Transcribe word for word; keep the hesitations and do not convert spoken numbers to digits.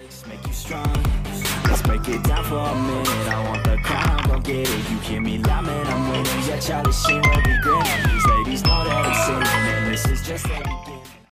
Make you strong. Let's break it down for a minute. I want the crown, go get it. You hear me loud, man, I'm winning. Yeah, Charlie Sheen will be